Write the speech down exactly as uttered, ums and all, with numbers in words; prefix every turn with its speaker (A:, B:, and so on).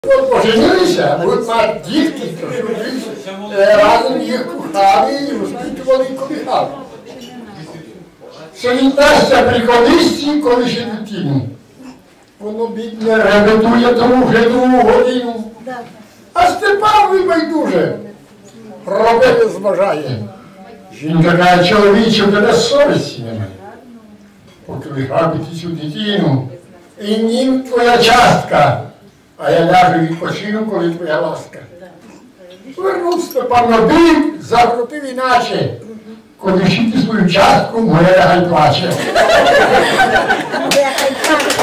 A: От поженилися, будуть мати дітки, разом їх кохали і розпитували і колихали. Що він дасться при колисці, коли ще дитину. Воно, бідне, репетує тому вже другу годину. А Степан він байдуже. Робити зважає. Жінка каже, чоловіче, в тебе совісті немає. Поки вихабити цю дитину, і нім твоя частка, а я ляжу відпочину, коли твоя ласка. Вернув Степан на бік, закрутив іначе. Коли шити свою частку, моя гай плаче.